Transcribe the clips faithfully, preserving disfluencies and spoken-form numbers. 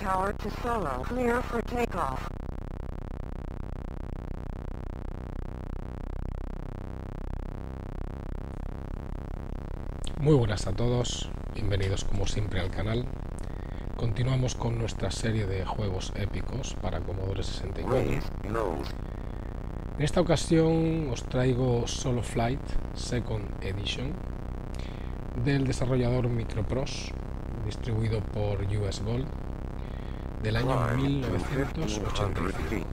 Tower to Solo. Clear for takeoff. Muy buenas a todos, bienvenidos como siempre al canal. Continuamos con nuestra serie de juegos épicos para Commodore sesenta y cuatro. En esta ocasión os traigo Solo Flight Second Edition del desarrollador Microprose, distribuido por U S Gold, del año mil novecientos ochenta y cinco.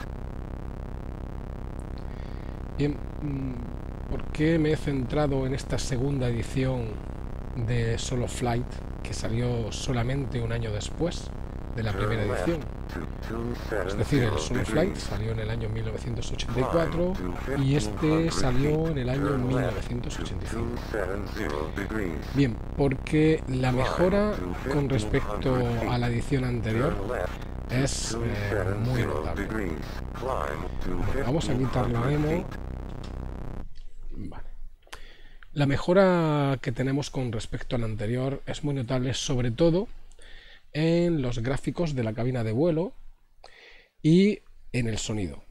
Bien, ¿por qué me he centrado en esta segunda edición de Solo Flight, que salió solamente un año después de la primera edición? Es decir, el Solo Flight salió en el año mil novecientos ochenta y cuatro y este salió en el año mil novecientos ochenta y cinco. Bien, porque la mejora con respecto a la edición anterior es eh, muy notable. Vamos a quitar la demo. Vale. La mejora que tenemos con respecto a la anterior es muy notable, sobre todo en los gráficos de la cabina de vuelo y en el sonido.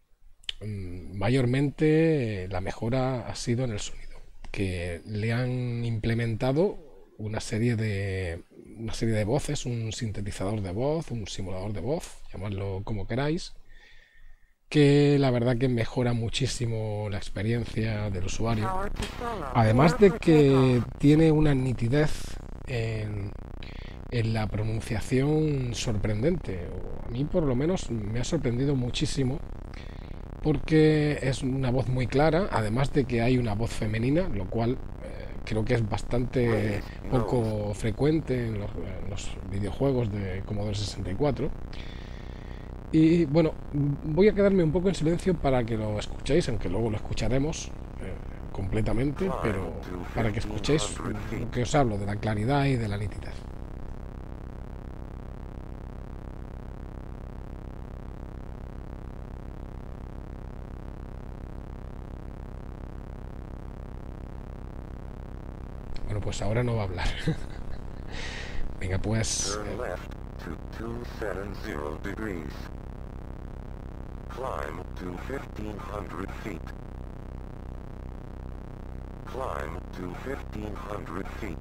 Mayormente la mejora ha sido en el sonido, que le han implementado una serie de una serie de voces, un sintetizador de voz, un simulador de voz, llamadlo como queráis, que la verdad que mejora muchísimo la experiencia del usuario, además de que tiene una nitidez en, en la pronunciación sorprendente. A mí por lo menos me ha sorprendido muchísimo, porque es una voz muy clara, además de que hay una voz femenina, lo cual eh, creo que es bastante poco frecuente en los, en los videojuegos de Commodore sesenta y cuatro. Y bueno, voy a quedarme un poco en silencio para que lo escuchéis, aunque luego lo escucharemos eh, completamente, pero para que escuchéis lo que os hablo de la claridad y de la nitidez. Bueno, pues ahora no va a hablar. Venga, pues... Eh, Climb to fifteen hundred feet. Climb to fifteen hundred feet.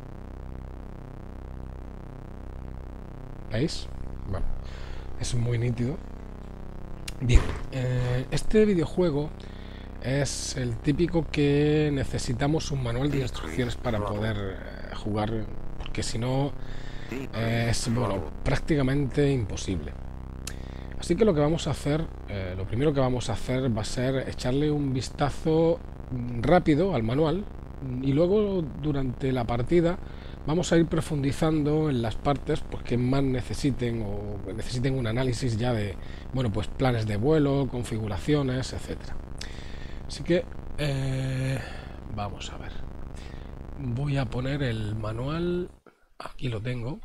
¿Veis? Bueno, es muy nítido. Bien, eh, este videojuego es el típico que necesitamos un manual de instrucciones para poder eh, jugar, porque si no eh, es bueno, prácticamente imposible. Así que lo que vamos a hacer, eh, lo primero que vamos a hacer va a ser echarle un vistazo rápido al manual, y luego durante la partida vamos a ir profundizando en las partes pues, que más necesiten o necesiten un análisis ya de, bueno, pues planes de vuelo, configuraciones, etcétera. Así que eh, vamos a ver. Voy a poner el manual. Aquí lo tengo.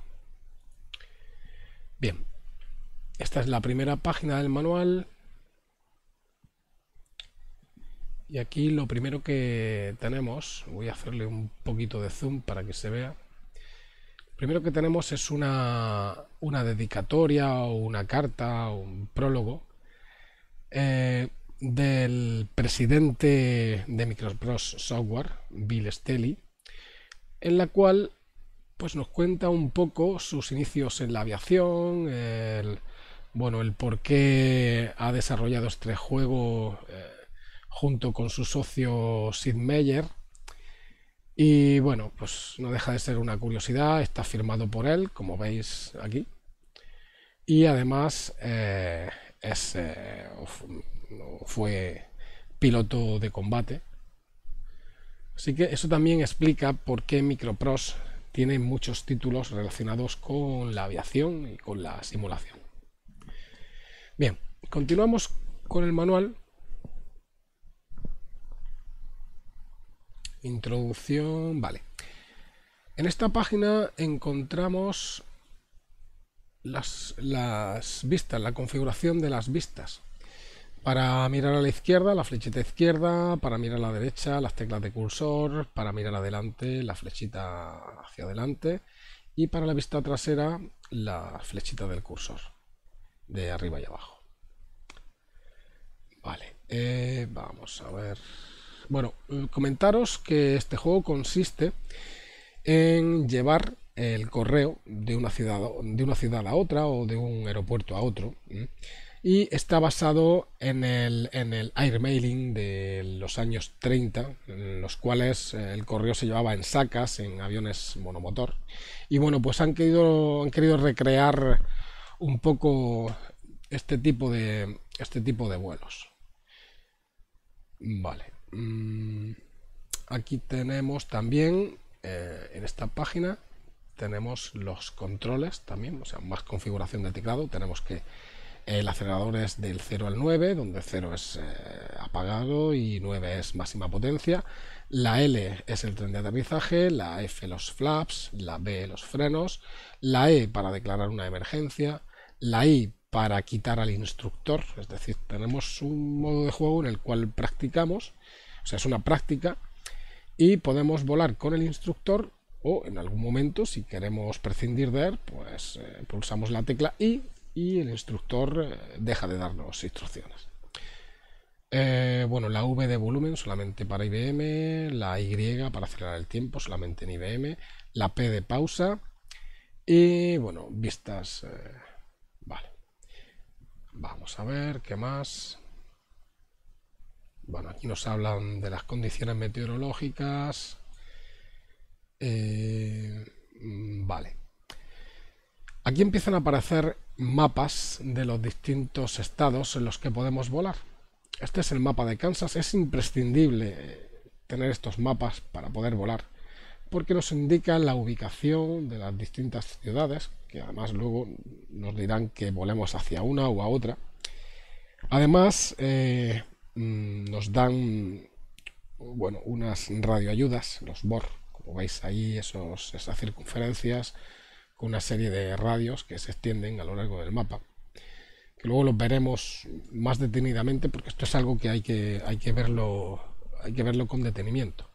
Bien. Esta es la primera página del manual. Y aquí lo primero que tenemos, voy a hacerle un poquito de zoom para que se vea. Lo primero que tenemos es una, una dedicatoria o una carta o un prólogo eh, del presidente de Microprose Software, Bill Stelly, en la cual pues nos cuenta un poco sus inicios en la aviación, el, bueno, el por qué ha desarrollado este juego eh, junto con su socio Sid Meier. Y bueno, pues no deja de ser una curiosidad, está firmado por él, como veis aquí. Y además eh, es, eh, fue piloto de combate. Así que eso también explica por qué Microprose tiene muchos títulos relacionados con la aviación y con la simulación. Bien, continuamos con el manual. Introducción, vale. En esta página encontramos las, las vistas, la configuración de las vistas. Para mirar a la izquierda, la flechita izquierda; para mirar a la derecha, las teclas de cursor; para mirar adelante, la flechita hacia adelante; y para la vista trasera la flechita del cursor de arriba y abajo. Vale, eh, vamos a ver. Bueno, comentaros que este juego consiste en llevar el correo de una ciudad, de una ciudad a otra o de un aeropuerto a otro, ¿eh? Y está basado en el, en el airmailing de los años treinta, en los cuales el correo se llevaba en sacas, en aviones monomotor. Y bueno, pues han querido, han querido recrear un poco este tipo de, este tipo de vuelos. Vale. Aquí tenemos también, eh, en esta página, tenemos los controles también, o sea, más configuración de teclado. Tenemos que el acelerador es del cero al nueve, donde cero es eh, apagado y nueve es máxima potencia. La L es el tren de aterrizaje, la F los flaps, la B los frenos, la E para declarar una emergencia, la I para quitar al instructor, es decir, tenemos un modo de juego en el cual practicamos, o sea, es una práctica, y podemos volar con el instructor, o en algún momento, si queremos prescindir de él, pues eh, pulsamos la tecla I y el instructor eh, deja de darnos instrucciones. Eh, bueno, la V de volumen solamente para I B M, la Y para acelerar el tiempo solamente en I B M, la P de pausa y, bueno, vistas. Eh, vale. Vamos a ver qué más. Bueno, aquí nos hablan de las condiciones meteorológicas. Eh, vale. Aquí empiezan a aparecer mapas de los distintos estados en los que podemos volar. Este es el mapa de Kansas. Es imprescindible tener estos mapas para poder volar, porque nos indican la ubicación de las distintas ciudades, que además luego nos dirán que volemos hacia una u a otra. Además, eh, nos dan, bueno, unas radioayudas, los B O R, como veis ahí, esos, esas circunferencias, con una serie de radios que se extienden a lo largo del mapa, que luego los veremos más detenidamente, porque esto es algo que hay que, hay que, verlo, hay que verlo con detenimiento.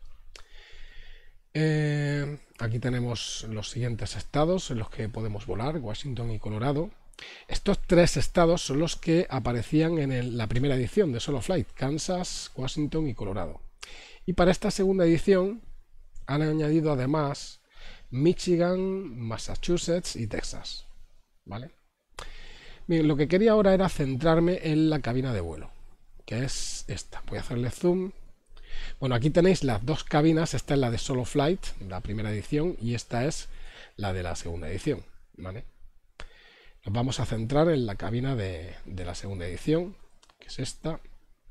Eh, aquí tenemos los siguientes estados en los que podemos volar: Washington y Colorado. Estos tres estados son los que aparecían en el, la primera edición de Solo Flight: Kansas, Washington y Colorado. Y para esta segunda edición han añadido además Michigan, Massachusetts y Texas. ¿Vale? Bien, lo que quería ahora era centrarme en la cabina de vuelo, que es esta. Voy a hacerle zoom. Bueno, aquí tenéis las dos cabinas. Esta es la de Solo Flight, la primera edición, y esta es la de la segunda edición. ¿Vale? Nos vamos a centrar en la cabina de, de la segunda edición, que es esta.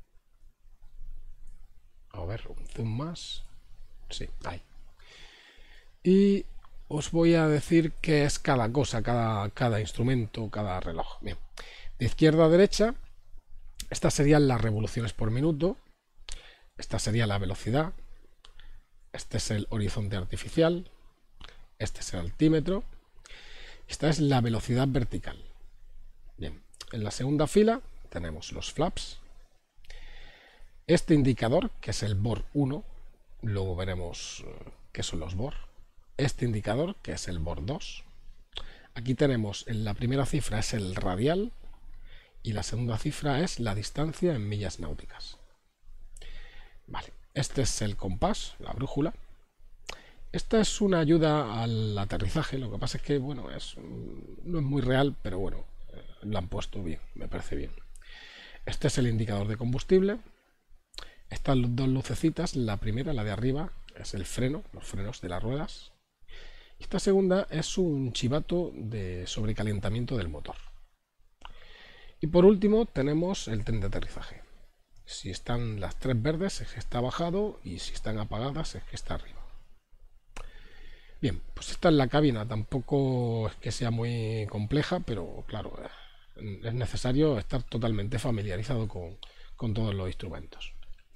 A ver, un zoom más. Sí, ahí. Y os voy a decir qué es cada cosa, cada, cada instrumento, cada reloj. Bien, de izquierda a derecha, estas serían las revoluciones por minuto. Esta sería la velocidad. Este es el horizonte artificial. Este es el altímetro. Esta es la velocidad vertical. Bien, en la segunda fila tenemos los flaps. Este indicador, que es el B O R uno, luego veremos qué son los B O R. Este indicador, que es el B O R dos. Aquí tenemos, en la primera cifra es el radial y la segunda cifra es la distancia en millas náuticas. Vale, este es el compás, la brújula. Esta es una ayuda al aterrizaje. Lo que pasa es que, bueno, es, no es muy real, pero bueno, eh, lo han puesto bien, me parece bien. Este es el indicador de combustible. Estas dos lucecitas, la primera, la de arriba, es el freno, los frenos de las ruedas. Esta segunda es un chivato de sobrecalentamiento del motor. Y por último tenemos el tren de aterrizaje. Si están las tres verdes es que está bajado, y si están apagadas es que está arriba. Bien, pues esta es la cabina. Tampoco es que sea muy compleja, pero claro, es necesario estar totalmente familiarizado con, con todos los instrumentos.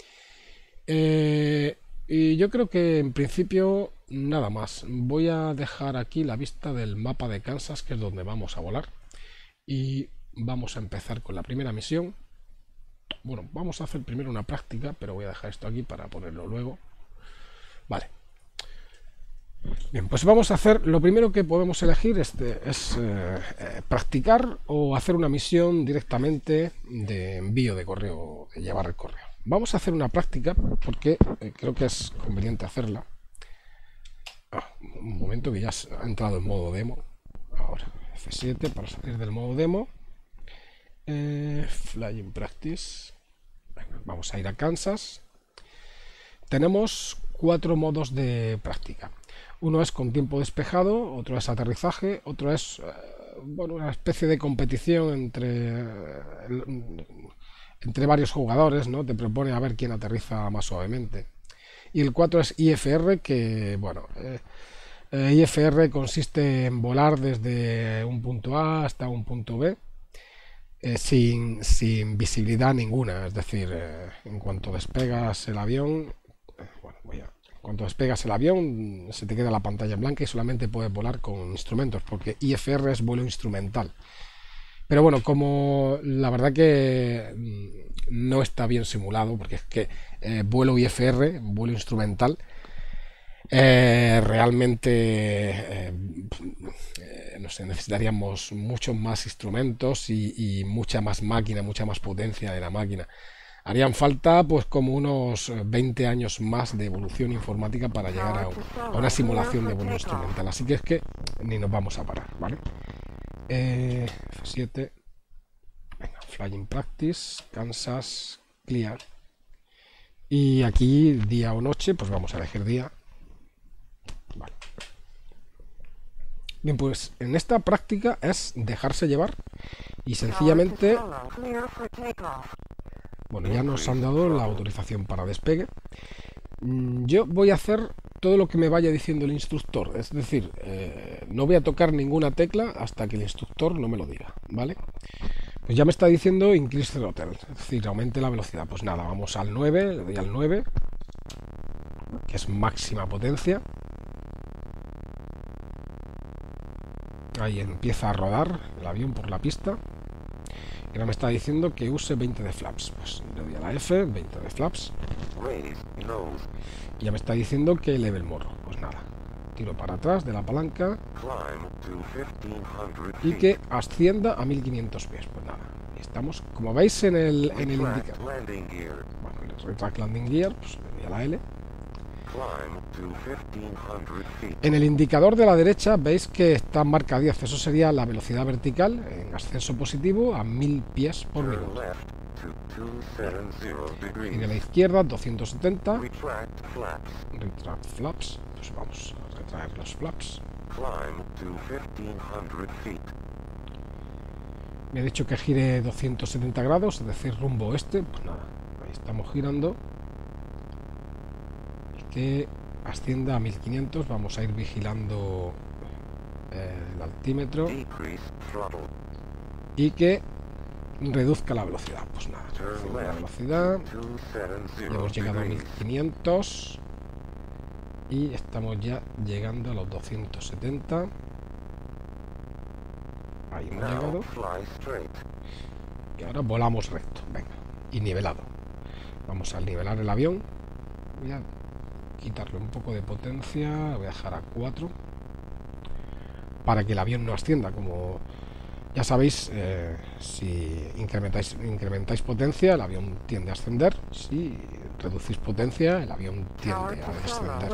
Eh, y yo creo que en principio nada más. Voy a dejar aquí la vista del mapa de Kansas, que es donde vamos a volar, y vamos a empezar con la primera misión. Bueno, vamos a hacer primero una práctica, pero voy a dejar esto aquí para ponerlo luego. Vale. Bien, pues vamos a hacer, lo primero que podemos elegir este, es eh, eh, practicar o hacer una misión directamente de envío de correo, de llevar el correo. Vamos a hacer una práctica porque eh, creo que es conveniente hacerla. Ah, un momento que ya ha entrado en modo demo. Ahora, F siete para salir del modo demo. Eh, Flying Practice. Venga, vamos a ir a Kansas. Tenemos cuatro modos de práctica. Uno es con tiempo despejado, otro es aterrizaje, otro es eh, bueno, una especie de competición entre, eh, entre varios jugadores, ¿no? Te propone a ver quién aterriza más suavemente. Y el cuatro es I F R, que bueno, eh, eh, I F R consiste en volar desde un punto A hasta un punto B eh, sin, sin visibilidad ninguna, es decir, eh, en cuanto despegas el avión, eh, bueno, voy a... Cuando despegas el avión se te queda la pantalla en blanca y solamente puedes volar con instrumentos, porque I F R es vuelo instrumental. Pero bueno, como la verdad que no está bien simulado, porque es que eh, vuelo I F R, vuelo instrumental, eh, realmente eh, eh, no sé, necesitaríamos muchos más instrumentos y, y mucha más máquina, mucha más potencia de la máquina. Harían falta pues como unos veinte años más de evolución informática para llegar a, a una simulación de vuelo instrumental. Así que es que ni nos vamos a parar, ¿vale? Eh, F siete. Venga, Flying Practice, Kansas, Clear. Y aquí día o noche, pues vamos a elegir día. Vale. Bien, pues en esta práctica es dejarse llevar y sencillamente... Bueno, ya nos han dado la autorización para despegue. Yo voy a hacer todo lo que me vaya diciendo el instructor. Es decir, eh, no voy a tocar ninguna tecla hasta que el instructor no me lo diga, ¿vale? Pues ya me está diciendo increase throttle, es decir, aumente la velocidad. Pues nada, vamos al nueve, le doy al nueve, que es máxima potencia. Ahí empieza a rodar el avión por la pista. Y ahora me está diciendo que use veinte de flaps. Pues le doy a la F, veinte de flaps. Y ya me está diciendo que eleve el morro. Pues nada, tiro para atrás de la palanca y que ascienda a mil quinientos pies. Pues nada, y estamos, como veis en el, en el indicador. Bueno, en el retract landing gear, pues le doy a la L. En el indicador de la derecha veis que está marca diez, eso sería la velocidad vertical en ascenso positivo a mil pies por minuto. Y de la izquierda doscientos setenta, retract flaps, pues vamos a retraer los flaps. Me ha dicho que gire doscientos setenta grados, es decir, rumbo oeste, pues nada, ahí estamos girando. Que ascienda a mil quinientos, vamos a ir vigilando eh, el altímetro y que reduzca la velocidad. Pues nada, reduce la velocidad, ya hemos llegado a mil quinientos y estamos ya llegando a los doscientos setenta. Ahí hemos llegado y ahora volamos recto, venga, y nivelado. Vamos a nivelar el avión. Voy a quitarle un poco de potencia, voy a dejar a cuatro para que el avión no ascienda. Como ya sabéis, eh, si incrementáis, incrementáis potencia, el avión tiende a ascender. Si reducís potencia, el avión tiende a descender.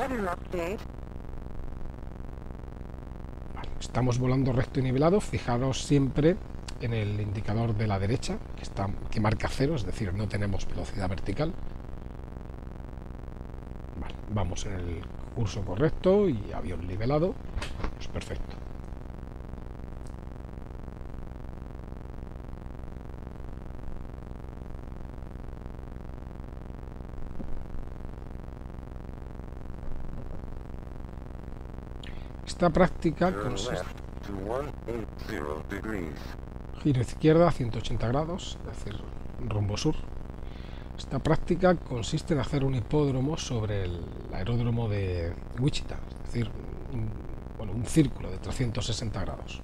Vale, estamos volando recto y nivelado. Fijaros siempre en el indicador de la derecha que, está, que marca cero, es decir, no tenemos velocidad vertical. Vamos en el curso correcto y avión nivelado, pues perfecto. Esta práctica consiste giro izquierda a ciento ochenta grados, es decir, rumbo sur. Esta práctica consiste en hacer un hipódromo sobre el aeródromo de Wichita, es decir, un, bueno, un círculo de trescientos sesenta grados.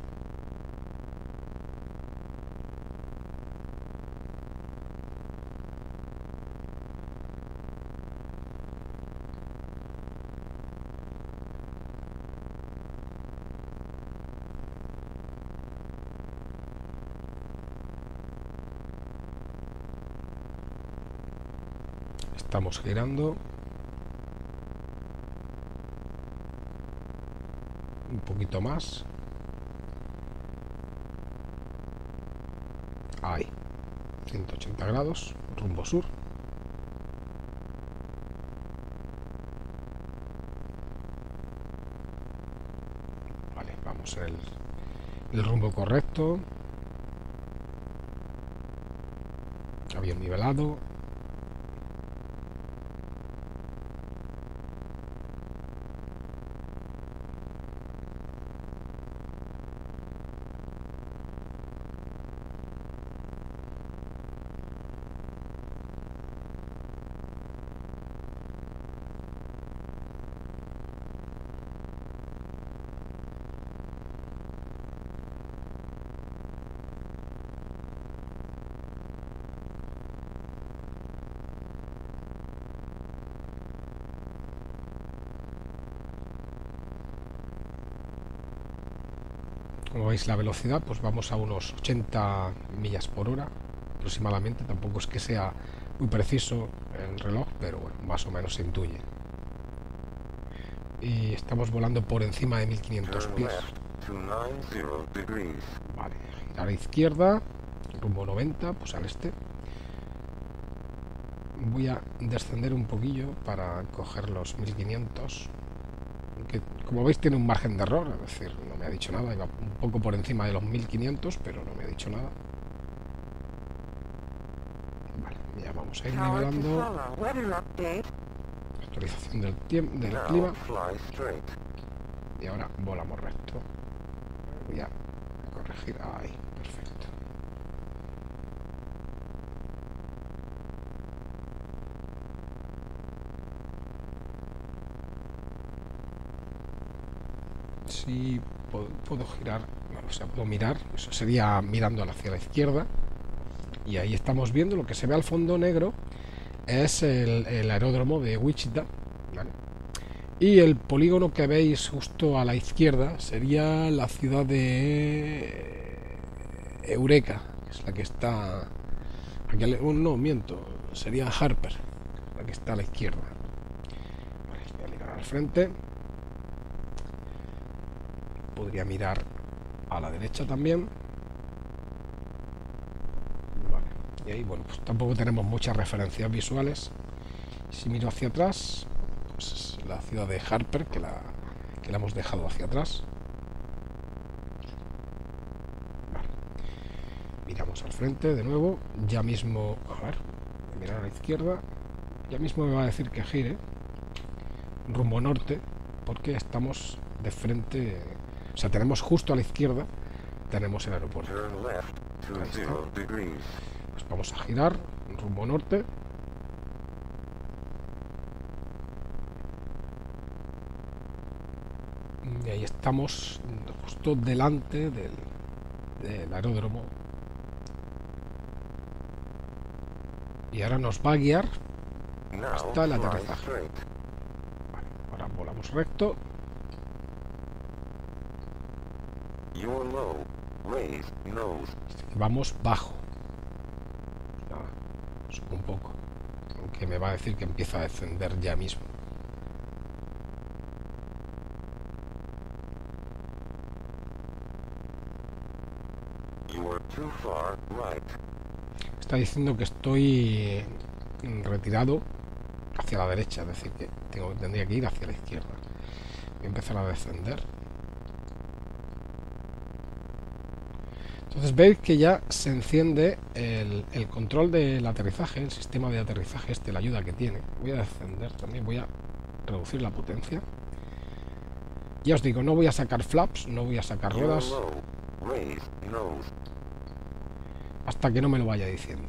Estamos girando. Un poquito más. Ahí. ciento ochenta grados, rumbo sur. Vale, vamos en el, el rumbo correcto. Avión nivelado. Como veis, la velocidad, pues vamos a unos ochenta millas por hora aproximadamente. Tampoco es que sea muy preciso el reloj, pero bueno, más o menos se intuye. Y estamos volando por encima de mil quinientos Turn pies. left to ninety degrees. Vale, a la izquierda, rumbo noventa, pues al este. Voy a descender un poquillo para coger los mil quinientos. Que, como veis, tiene un margen de error, es decir, no me ha dicho nada. Iba un poco por encima de los mil quinientos, pero no me ha dicho nada. Vale, ya vamos a ir Tower to nivelando. Solo. Weather update. Actualización del tiempo, del Now clima. fly straight. Y ahora volamos recto. Voy a corregir. Ahí, perfecto. Si puedo, puedo girar, bueno, o sea, puedo mirar, eso sería mirando hacia la izquierda. Y ahí estamos viendo lo que se ve al fondo negro es el, el aeródromo de Wichita, ¿vale? Y el polígono que veis justo a la izquierda sería la ciudad de Eureka, que es la que está aquí al- oh, no, miento, sería Harper, la que está a la izquierda. Vale, voy a mirar al frente. Podría mirar a la derecha también. Vale. Y ahí, bueno, pues tampoco tenemos muchas referencias visuales. Si miro hacia atrás, pues la ciudad de Harper, que la, que la hemos dejado hacia atrás. Vale. Miramos al frente de nuevo. Ya mismo, a ver, voy a mirar a la izquierda. Ya mismo me va a decir que gire rumbo norte, porque estamos de frente. O sea, tenemos justo a la izquierda, tenemos el aeropuerto. Turn left to Ahí está. zero degrees. Pues vamos a girar rumbo norte. Y ahí estamos justo delante del, del aeródromo. Y ahora nos va a guiar Now hasta el fly aterrizaje. straight. Vale, ahora volamos recto. You're low. Raise nose. Vamos bajo. Nada, subo un poco. Aunque me va a decir que empieza a descender ya mismo. You are too far right. Está diciendo que estoy retirado hacia la derecha, es decir, que tengo, tendría que ir hacia la izquierda. Voy a empezar a descender. Entonces veis que ya se enciende el, el control del aterrizaje, el sistema de aterrizaje, este, la ayuda que tiene. Voy a descender también, voy a reducir la potencia. Ya os digo, no voy a sacar flaps, no voy a sacar You're ruedas low. Raise nose. hasta que no me lo vaya diciendo.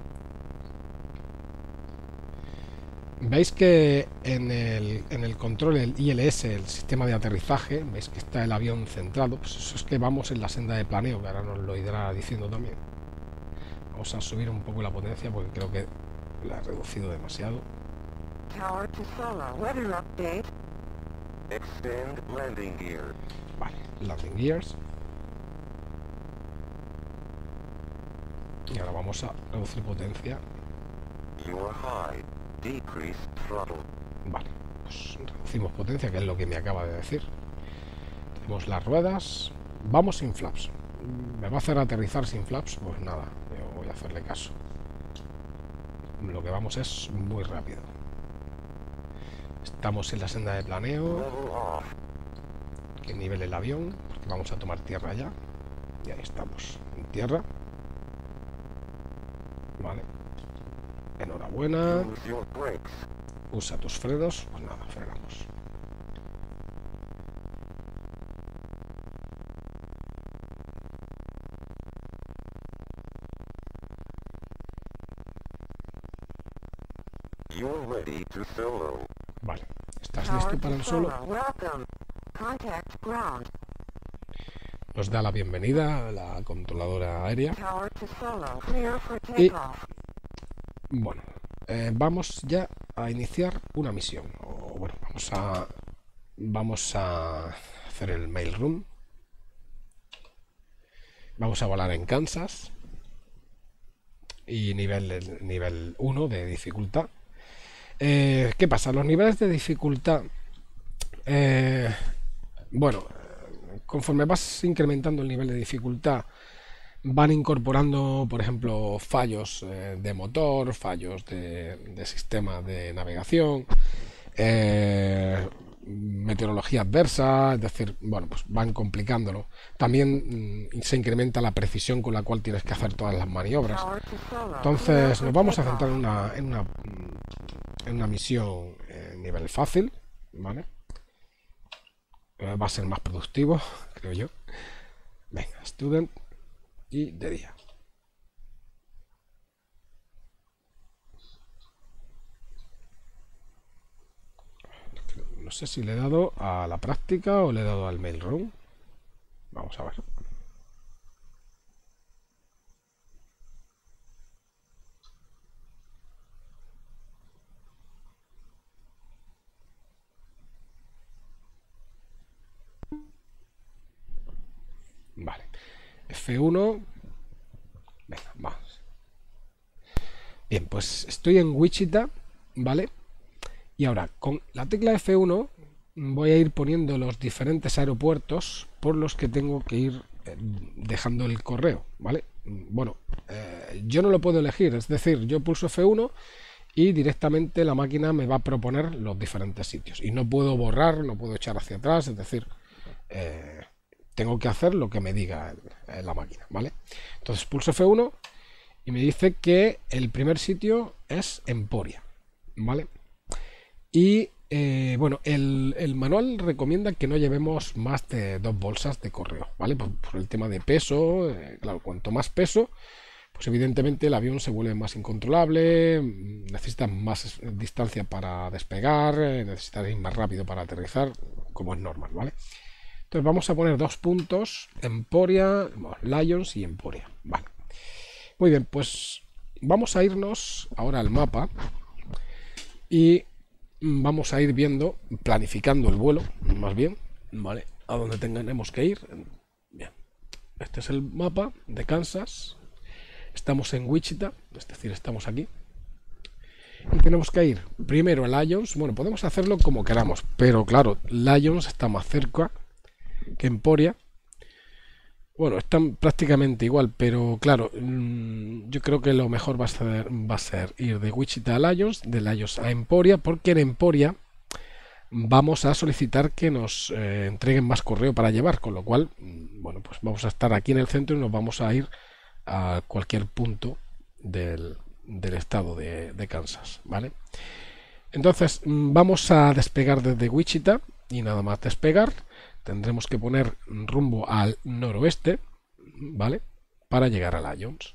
Veis que en el, en el control, el I L S, el sistema de aterrizaje, veis que está el avión centrado. Pues eso es que vamos en la senda de planeo, que ahora nos lo irá diciendo también. Vamos a subir un poco la potencia porque creo que la he reducido demasiado. Tower to Solo. Weather update. Extend landing gear. Vale, landing gears. Y ahora vamos a reducir potencia. You are high. Decrease throttle. Vale, pues reducimos potencia, que es lo que me acaba de decir. Tenemos las ruedas. Vamos sin flaps. ¿Me va a hacer aterrizar sin flaps? Pues nada, yo voy a hacerle caso. Lo que vamos es muy rápido. Estamos en la senda de planeo. Level off. Que nivel el avión, porque vamos a tomar tierra ya. Y ahí estamos, en tierra. Vale. Enhorabuena. Use your brakes. Usa tus frenos. Pues nada, frenamos. You're ready to solo. Vale. ¿Estás Tower listo to para el solo? solo. Welcome. Contact ground. Nos da la bienvenida a la controladora aérea. Tower to solo. Clear for Y takeoff. bueno, eh, vamos ya a iniciar una misión. O bueno, vamos a vamos a hacer el mailroom. Vamos a volar en Kansas. Y nivel nivel uno de dificultad. Eh, ¿Qué pasa? Los niveles de dificultad, eh, bueno, conforme vas incrementando el nivel de dificultad, van incorporando, por ejemplo, fallos eh, de motor, fallos de, de sistema de navegación, eh, meteorología adversa, es decir, bueno, pues van complicándolo. También mm, se incrementa la precisión con la cual tienes que hacer todas las maniobras. Tower to solo. Clear Entonces for nos vamos a takeoff. centrar en una, en una, en una misión eh, nivel fácil, ¿vale? Eh, va a ser más productivo, creo yo. Venga, student y de día. No sé si le he dado a la práctica o le he dado al mailroom. Vamos a ver. Vale. F uno. Venga, vamos. Bien, pues estoy en Wichita, ¿vale? Y ahora, con la tecla F uno voy a ir poniendo los diferentes aeropuertos por los que tengo que ir eh, dejando el correo, ¿vale? Bueno, eh, yo no lo puedo elegir, es decir, yo pulso F uno y directamente la máquina me va a proponer los diferentes sitios. Y no puedo borrar, no puedo echar hacia atrás, es decir, eh, tengo que hacer lo que me diga el, la máquina, ¿vale? Entonces pulso F uno y me dice que el primer sitio es Emporia, ¿vale? Y eh, bueno, el, el manual recomienda que no llevemos más de dos bolsas de correo, ¿vale? Por, por el tema de peso, eh, claro, cuanto más peso, pues evidentemente el avión se vuelve más incontrolable, necesita más distancia para despegar, eh, necesita ir más rápido para aterrizar, como es normal, ¿vale? Entonces vamos a poner dos puntos, Emporia, bueno, Lions y Emporia, vale. Muy bien, pues vamos a irnos ahora al mapa y vamos a ir viendo, planificando el vuelo, más bien, ¿vale? A donde tengamos que ir. Bien, este es el mapa de Kansas. Estamos en Wichita, es decir, estamos aquí. Y tenemos que ir primero a Lions. Bueno, podemos hacerlo como queramos, pero claro, Lions está más cerca que Emporia. Bueno, están prácticamente igual, pero claro, mmm, yo creo que lo mejor va a ser, va a ser ir de Wichita a Lions, de Lions a Emporia, porque en Emporia vamos a solicitar que nos eh, entreguen más correo para llevar, con lo cual, mmm, bueno, pues vamos a estar aquí en el centro y nos vamos a ir a cualquier punto del, del estado de, de Kansas, ¿vale? Entonces, mmm, vamos a despegar desde Wichita y nada más despegar. Tendremos que poner rumbo al noroeste, ¿vale? Para llegar a Lions.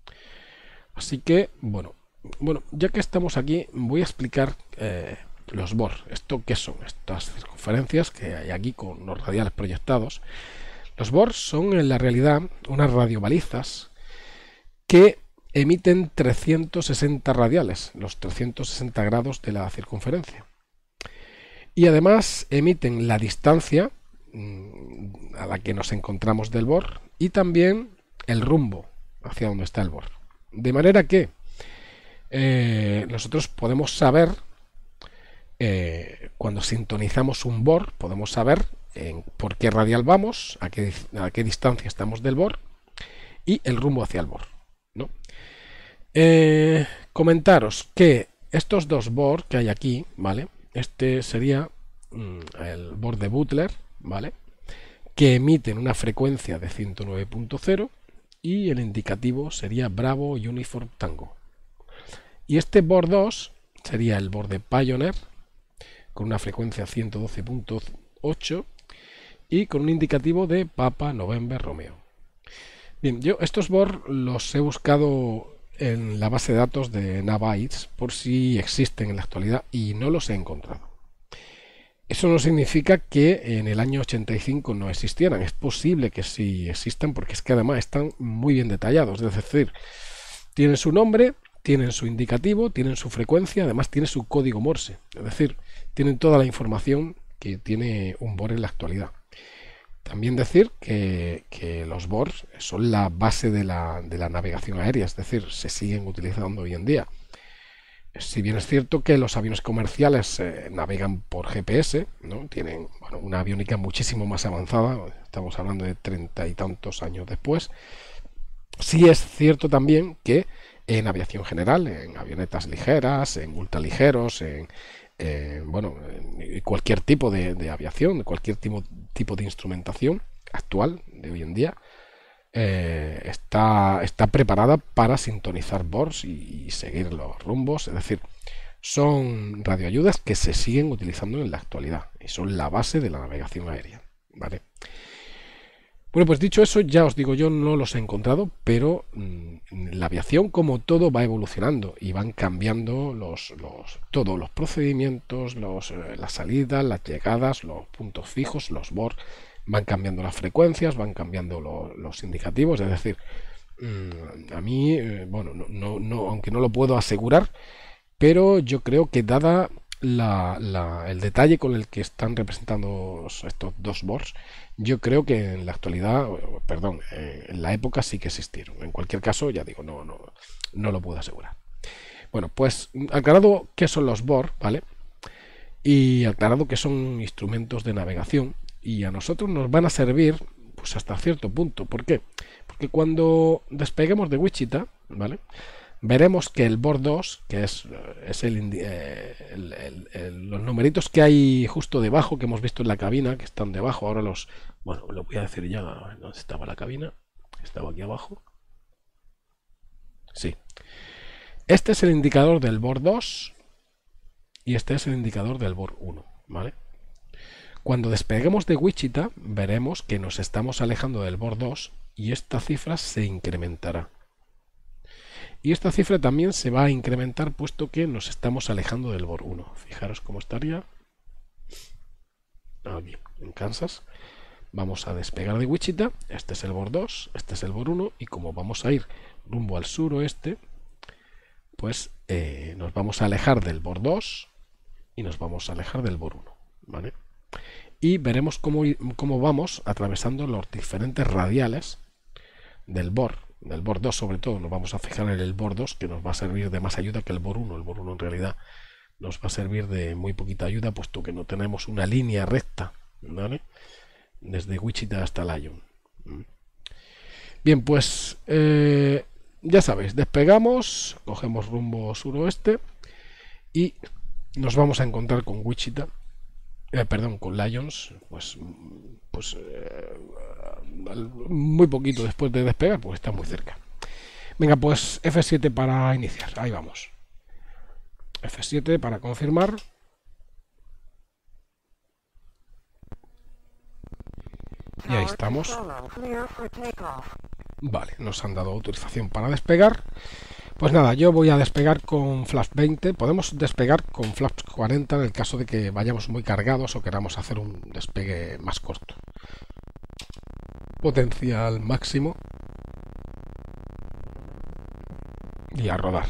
Así que, bueno, bueno, ya que estamos aquí, voy a explicar eh, los B O R. ¿Esto qué son? Estas circunferencias que hay aquí con los radiales proyectados. Los B O R son en la realidad unas radiobalizas que emiten trescientos sesenta radiales, los trescientos sesenta grados de la circunferencia. Y además emiten la distancia a la que nos encontramos del B O R y también el rumbo hacia donde está el B O R. De manera que eh, nosotros podemos saber, eh, cuando sintonizamos un bord, podemos saber en por qué radial vamos, a qué, a qué distancia estamos del bord y el rumbo hacia el bord, ¿no? Eh, comentaros que estos dos bord que hay aquí, ¿vale? Este sería mm, el bord de Butler, ¿vale? Que emiten una frecuencia de ciento nueve punto cero y el indicativo sería Bravo Uniform Tango. Y este bord dos sería el bord de Pioneer con una frecuencia ciento doce punto ocho y con un indicativo de Papa November Romeo. Bien, yo estos bord los he buscado en la base de datos de Navites por si existen en la actualidad y no los he encontrado. Eso no significa que en el año ochenta y cinco no existieran. Es posible que sí existan porque es que además están muy bien detallados. Es decir, tienen su nombre, tienen su indicativo, tienen su frecuencia, además tiene su código Morse. Es decir, tienen toda la información que tiene un bord en la actualidad. También decir que, que los bords son la base de la, de la navegación aérea, es decir, se siguen utilizando hoy en día. Si bien es cierto que los aviones comerciales eh, navegan por G P S, ¿no? Tienen bueno, una aviónica muchísimo más avanzada, estamos hablando de treinta y tantos años después. Sí es cierto también que en aviación general, en avionetas ligeras, en ultraligeros, en eh, bueno, en cualquier tipo de, de aviación, cualquier tipo, tipo de instrumentación actual de hoy en día, Eh, está, está preparada para sintonizar bords y, y seguir los rumbos. Es decir, son radioayudas que se siguen utilizando en la actualidad y son la base de la navegación aérea, ¿vale? Bueno, pues dicho eso, ya os digo, yo no los he encontrado, pero mmm, la aviación como todo va evolucionando y van cambiando los, los, todos los procedimientos, los, eh, las salidas, las llegadas, los puntos fijos, los bords. Van cambiando las frecuencias, van cambiando lo, los indicativos, es decir, mmm, a mí, eh, bueno, no, no, no, aunque no lo puedo asegurar, pero yo creo que dada la, la, el detalle con el que están representando estos dos bords, yo creo que en la actualidad, perdón, eh, en la época sí que existieron. En cualquier caso, ya digo, no, no, no lo puedo asegurar. Bueno, pues aclarado qué son los bords, ¿vale? Y aclarado que son instrumentos de navegación, y a nosotros nos van a servir pues hasta cierto punto. ¿Por qué? Porque cuando despeguemos de Wichita, ¿vale? Veremos que el bord dos, que es, es el, eh, el, el, el, los numeritos que hay justo debajo, que hemos visto en la cabina, que están debajo, ahora los... Bueno, lo voy a decir ya, ¿dónde estaba la cabina? Estaba aquí abajo. Sí. Este es el indicador del bord dos y este es el indicador del bord uno, ¿vale? Cuando despeguemos de Wichita, veremos que nos estamos alejando del bord dos y esta cifra se incrementará. Y esta cifra también se va a incrementar puesto que nos estamos alejando del bord uno. Fijaros cómo estaría aquí, en Kansas. Vamos a despegar de Wichita. Este es el bord dos, este es el bord uno y como vamos a ir rumbo al suroeste, pues eh, nos vamos a alejar del bord dos y nos vamos a alejar del bord uno, ¿vale? Y veremos cómo, cómo vamos atravesando los diferentes radiales del bord, del bord dos sobre todo. Nos vamos a fijar en el bord dos, que nos va a servir de más ayuda que el bord uno. El bord uno en realidad nos va a servir de muy poquita ayuda, puesto que no tenemos una línea recta, ¿vale? Desde Wichita hasta Lyon. Bien, pues eh, ya sabéis, despegamos, cogemos rumbo suroeste y nos vamos a encontrar con Wichita. Eh, perdón, con Lyons, pues, pues eh, muy poquito después de despegar, pues está muy cerca. Venga, pues F siete para iniciar, ahí vamos. F siete para confirmar. Y ahí estamos. Vale, nos han dado autorización para despegar. Pues nada, yo voy a despegar con flaps veinte. Podemos despegar con flaps cuarenta en el caso de que vayamos muy cargados o queramos hacer un despegue más corto. Potencial máximo. Y a rodar.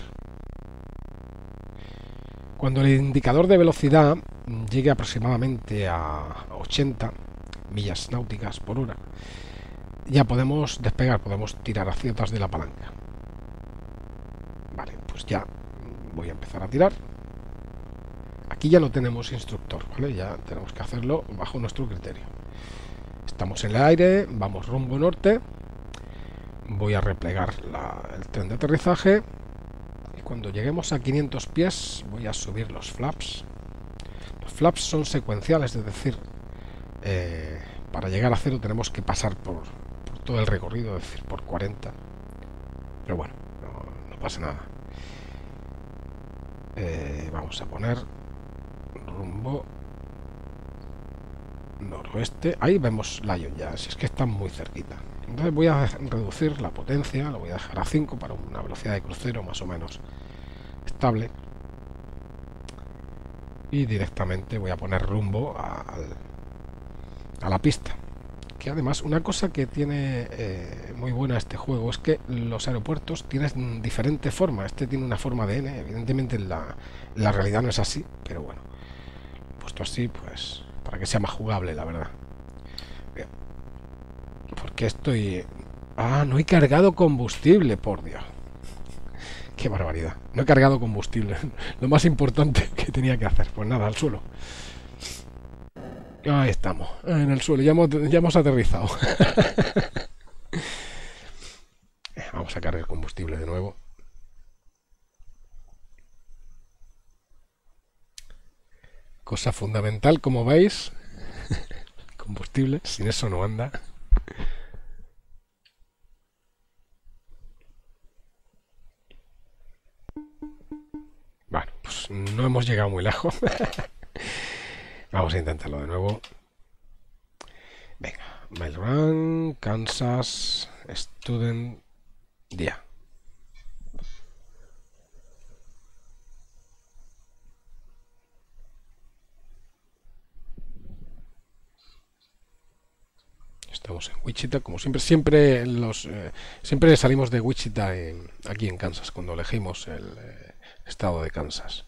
Cuando el indicador de velocidad llegue aproximadamente a ochenta millas náuticas por hora, ya podemos despegar, podemos tirar acciones de la palanca. Vale, pues ya voy a empezar a tirar. Aquí ya no tenemos instructor, ¿vale? Ya tenemos que hacerlo bajo nuestro criterio. Estamos en el aire, vamos rumbo norte. Voy a replegar la, el tren de aterrizaje. Y cuando lleguemos a quinientos pies, voy a subir los flaps. Los flaps son secuenciales, es decir, eh, para llegar a cero tenemos que pasar por, por todo el recorrido, es decir, por cuarenta. Pero bueno, no, no pasa nada. Eh, vamos a poner rumbo noroeste. Ahí vemos Lion ya, si es que están muy cerquita. Entonces voy a reducir la potencia, lo voy a dejar a cinco para una velocidad de crucero más o menos estable. Y directamente voy a poner rumbo a, a la pista. Que además, una cosa que tiene eh, muy buena este juego es que los aeropuertos tienen diferente forma. Este tiene una forma de N, evidentemente en la, en la realidad no es así, pero bueno, puesto así, pues para que sea más jugable, la verdad. Bien. Porque estoy... Ah, no he cargado combustible, por Dios. Qué barbaridad. No he cargado combustible. Lo más importante que tenía que hacer. Pues nada, al suelo. Ahí estamos, en el suelo. Ya hemos, ya hemos aterrizado. Vamos a cargar combustible de nuevo. Cosa fundamental, como veis. Combustible, sin eso no anda. Bueno, pues no hemos llegado muy lejos. Vamos a intentarlo de nuevo. Venga, Mail Run, Kansas, Student, día. Estamos en Wichita, como siempre, siempre los eh, siempre salimos de Wichita en, aquí en Kansas cuando elegimos el eh, estado de Kansas.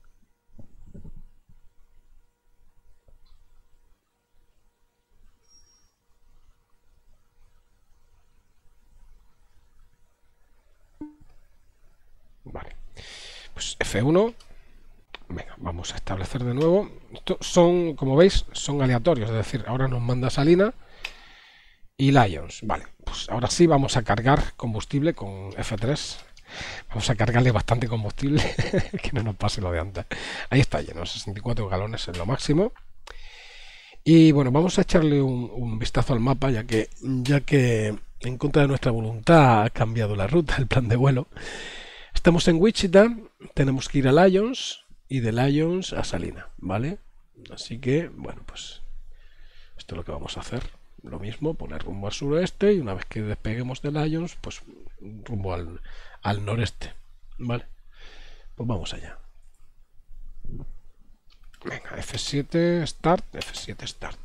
Vale, pues F uno. Venga, vamos a establecer de nuevo. Estos son, como veis, son aleatorios, es decir, ahora nos manda Salina y Lions. Vale, pues ahora sí vamos a cargar combustible con F tres. Vamos a cargarle bastante combustible, que no nos pase lo de antes. Ahí está lleno, sesenta y cuatro galones es lo máximo. Y bueno, vamos a echarle un, un vistazo al mapa, ya que, ya que en contra de nuestra voluntad ha cambiado la ruta, el plan de vuelo. Estamos en Wichita, tenemos que ir a Lions y de Lions a Salina, ¿vale? Así que, bueno, pues esto es lo que vamos a hacer. Lo mismo, poner rumbo al suroeste y una vez que despeguemos de Lions, pues rumbo al, al noreste, ¿vale? Pues vamos allá. Venga, F siete Start, F siete Start.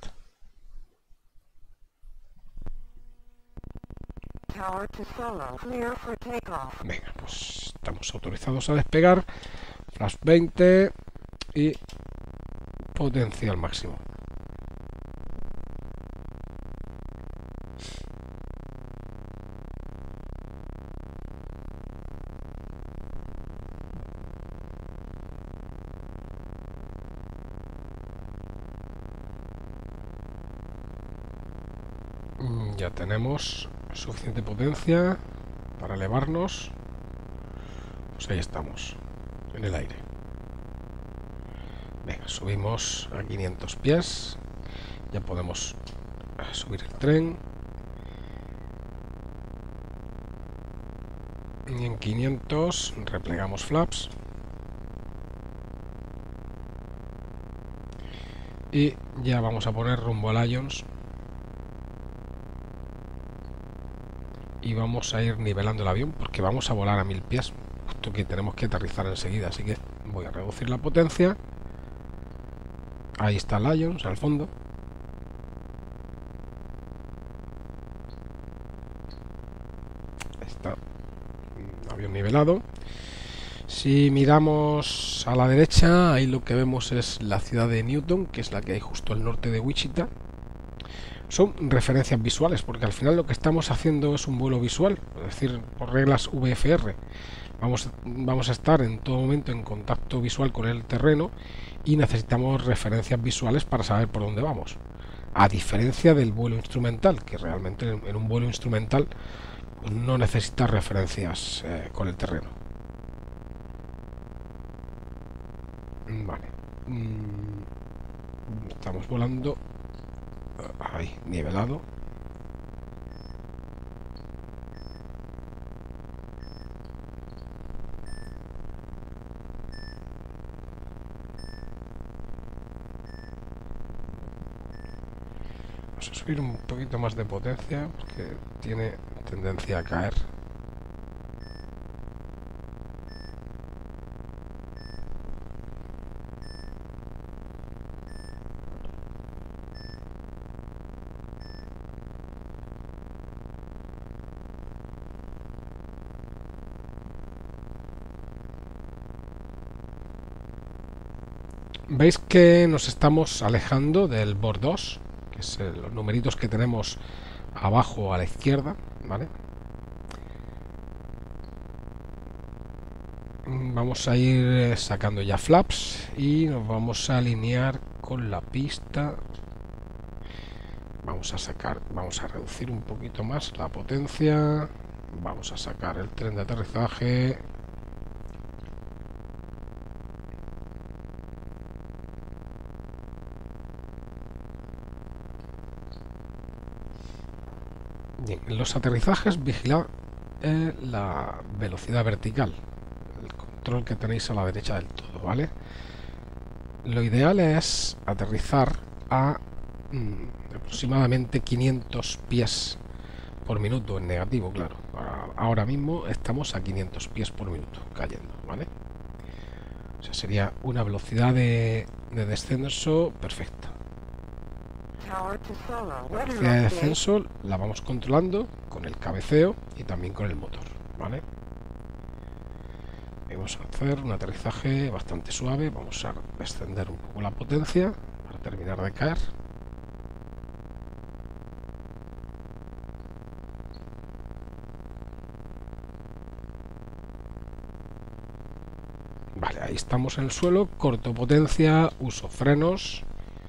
Tower to Solo, clear for takeoff. Venga, pues estamos autorizados a despegar. Flash veinte y potencia al máximo. Ya tenemos suficiente potencia para elevarnos. Pues ahí estamos, en el aire. Venga, subimos a quinientos pies. Ya podemos subir el tren. Y en quinientos replegamos flaps. Y ya vamos a poner rumbo a Lions. Y vamos a ir nivelando el avión porque vamos a volar a mil pies, puesto que tenemos que aterrizar enseguida, así que voy a reducir la potencia. Ahí está Lions al fondo. Ahí está, avión nivelado. Si miramos a la derecha, ahí lo que vemos es la ciudad de Newton, que es la que hay justo al norte de Wichita. Son referencias visuales, porque al final lo que estamos haciendo es un vuelo visual, es decir, por reglas V F R. Vamos, vamos a estar en todo momento en contacto visual con el terreno y necesitamos referencias visuales para saber por dónde vamos. A diferencia del vuelo instrumental, que realmente en un vuelo instrumental no necesita referencias eh, con el terreno. Vale. Estamos volando. Ahí, nivelado. Vamos a subir un poquito más de potencia porque tiene tendencia a caer. Veis que nos estamos alejando del board dos, que es el, los numeritos que tenemos abajo a la izquierda, ¿vale? Vamos a ir sacando ya flaps y nos vamos a alinear con la pista. Vamos a sacar, vamos a reducir un poquito más la potencia. Vamos a sacar el tren de aterrizaje. Bien, en los aterrizajes vigilad eh, la velocidad vertical, el control que tenéis a la derecha del todo, ¿vale? Lo ideal es aterrizar a mm, aproximadamente quinientos pies por minuto, en negativo, claro. Ahora, ahora mismo estamos a quinientos pies por minuto cayendo, ¿vale? O sea, sería una velocidad de, de descenso perfecta. La velocidad de descenso la vamos controlando con el cabeceo y también con el motor, ¿vale? Vamos a hacer un aterrizaje bastante suave. Vamos a descender un poco la potencia para terminar de caer. Vale, ahí estamos en el suelo. Corto potencia, uso frenos.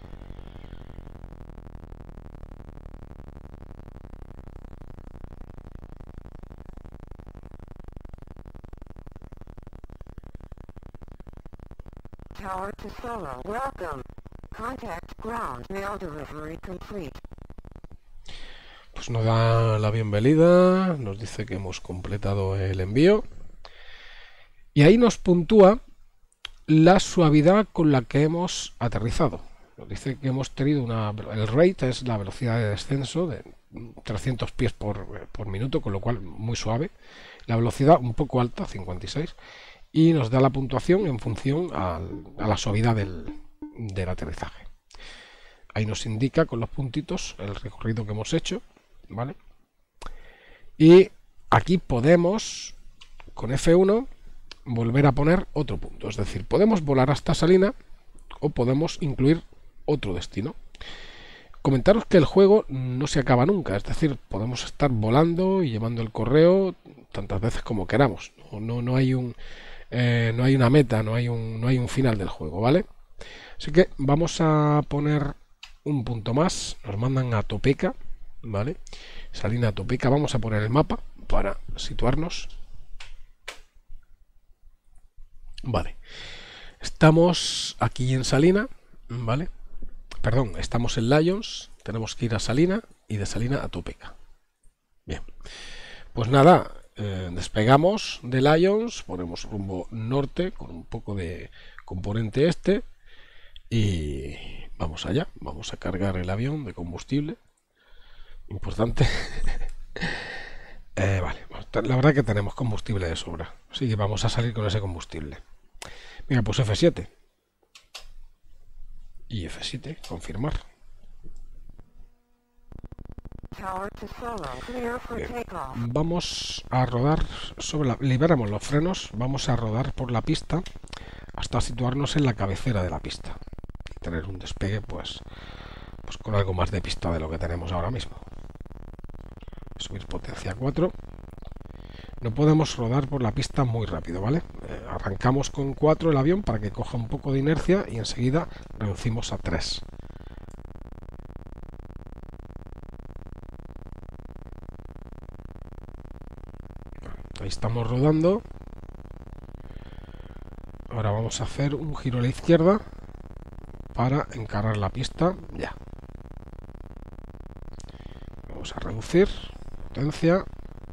Tower to Solo. Welcome. Contact ground. Mail delivery complete. Pues nos da la bienvenida, nos dice que hemos completado el envío y ahí nos puntúa la suavidad con la que hemos aterrizado. Nos dice que hemos tenido una... el rate es la velocidad de descenso de trescientos pies por, por minuto, con lo cual muy suave. La velocidad un poco alta, cincuenta y seis. Y nos da la puntuación en función a, a la suavidad del, del aterrizaje. Ahí nos indica con los puntitos el recorrido que hemos hecho, ¿vale? Y aquí podemos, con F uno, volver a poner otro punto. Es decir, podemos volar hasta Salina o podemos incluir otro destino. Comentaros que el juego no se acaba nunca, es decir, podemos estar volando y llevando el correo tantas veces como queramos. No, no, no hay un... Eh, no hay una meta, no hay un, no hay un final del juego, ¿vale? Así que vamos a poner un punto más. Nos mandan a Topeka, ¿vale? Salina a Topeka. Vamos a poner el mapa para situarnos. Vale. Estamos aquí en Salina, ¿vale? Perdón, estamos en Lions. Tenemos que ir a Salina y de Salina a Topeka. Bien. Pues nada... Eh, despegamos de Lions, ponemos rumbo norte con un poco de componente este y vamos allá, vamos a cargar el avión de combustible, importante. eh, vale, la verdad que tenemos combustible de sobra, así que vamos a salir con ese combustible. Mira, pues F siete y F siete, confirmar. Bien. Vamos a rodar sobre la... liberamos los frenos, vamos a rodar por la pista hasta situarnos en la cabecera de la pista y tener un despegue pues, pues con algo más de pista de lo que tenemos ahora mismo. Subir potencia cuatro No podemos rodar por la pista muy rápido, ¿vale? Eh, arrancamos con cuatro el avión para que coja un poco de inercia y enseguida reducimos a tres. Ahí estamos rodando. Ahora vamos a hacer un giro a la izquierda para encarar la pista ya. Vamos a reducir potencia.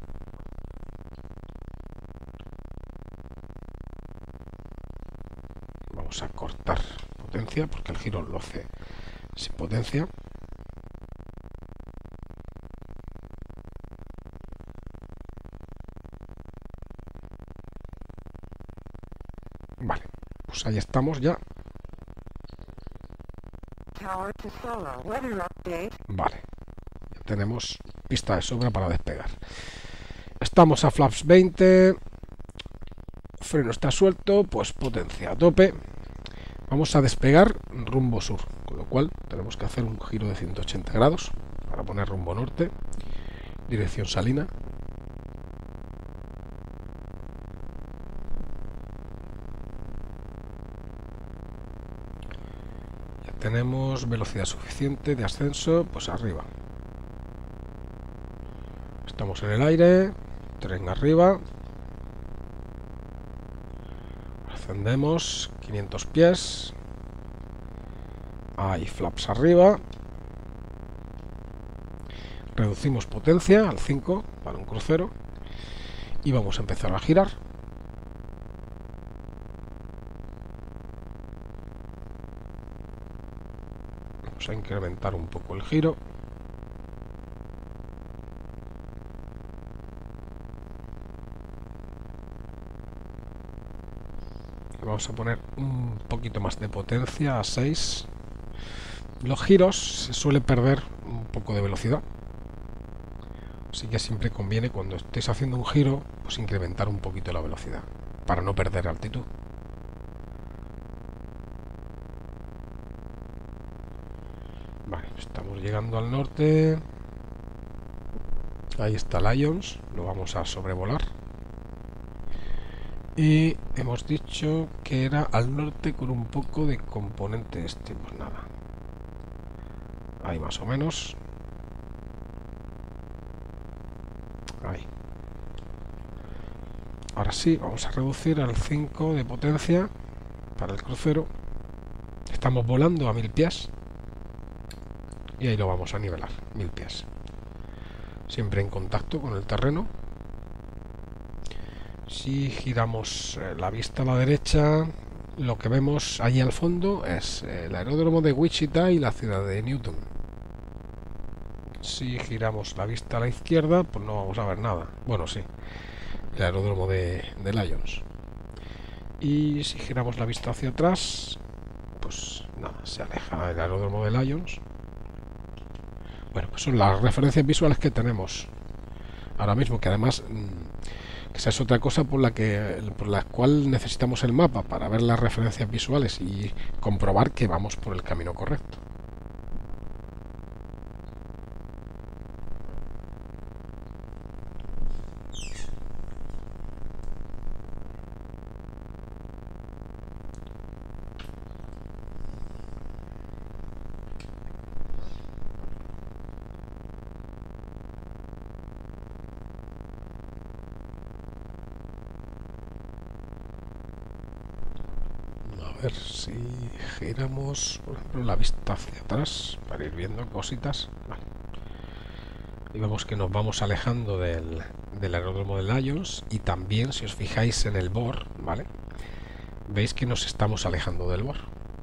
Vamos a cortar potencia porque el giro lo hace sin potencia. Vale, pues ahí estamos ya. Tower to Solo. Weather update. Vale, ya tenemos pista de sobra para despegar. Estamos a flaps veinte. Freno está suelto, pues potencia a tope. Vamos a despegar rumbo sur, con lo cual tenemos que hacer un giro de ciento ochenta grados para poner rumbo norte, dirección Salina. Ya tenemos velocidad suficiente de ascenso, pues arriba. Estamos en el aire, tren arriba. Ascendemos quinientos pies. Hay flaps arriba. Reducimos potencia al cinco para un crucero. Y vamos a empezar a girar. Vamos a incrementar un poco el giro. Vamos a poner un poquito más de potencia a seis. Los giros se suele perder un poco de velocidad, así que siempre conviene cuando estéis haciendo un giro pues incrementar un poquito la velocidad para no perder altitud. Vale, estamos llegando al norte. Ahí está Lions, lo vamos a sobrevolar. Y hemos dicho que era al norte con un poco de componente este, pues nada. Ahí más o menos. Ahí. Ahora sí, vamos a reducir al cinco de potencia para el crucero. Estamos volando a mil pies. Y ahí lo vamos a nivelar, mil pies. Siempre en contacto con el terreno. Si giramos la vista a la derecha, lo que vemos allí al fondo es el aeródromo de Wichita y la ciudad de Newton. Si giramos la vista a la izquierda, pues no vamos a ver nada. Bueno, sí, el aeródromo de, de Lions. Y si giramos la vista hacia atrás, pues nada, se aleja el aeródromo de Lions. Bueno, pues son las referencias visuales que tenemos ahora mismo, que además... esa es otra cosa por la que por la cual necesitamos el mapa, para ver las referencias visuales y comprobar que vamos por el camino correcto. A ver si giramos, por ejemplo, la vista hacia atrás para ir viendo cositas. Vale. Y vemos que nos vamos alejando del, del aeródromo de Lions, y también, si os fijáis en el bord, ¿vale? Veis que nos estamos alejando del bord.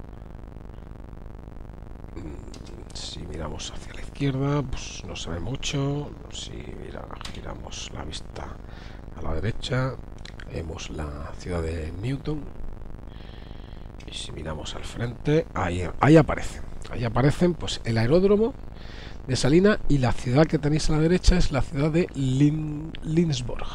Si miramos hacia la izquierda, pues no se ve mucho. Si mira, giramos la vista a la derecha, vemos la ciudad de Newton. Y si miramos al frente, ahí, ahí aparecen. Ahí aparecen pues el aeródromo de Salina, y la ciudad que tenéis a la derecha es la ciudad de Lin, Lindsborg.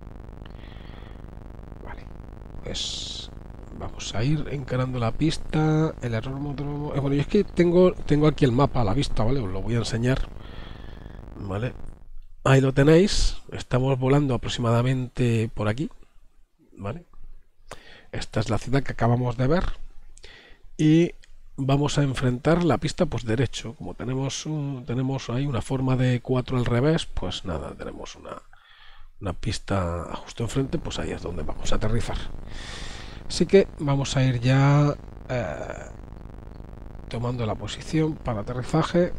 Vale, pues vamos a ir encarando la pista, el aeródromo. Eh, bueno, y es que tengo, tengo aquí el mapa a la vista, ¿vale? Os lo voy a enseñar. Vale, Ahí lo tenéis, estamos volando aproximadamente por aquí, ¿vale? Esta es la ciudad que acabamos de ver y vamos a enfrentar la pista pues derecho. Como tenemos un, tenemos ahí una forma de cuatro al revés, pues nada, tenemos una, una pista justo enfrente, pues ahí es donde vamos a aterrizar. Así que vamos a ir ya eh, tomando la posición para aterrizaje.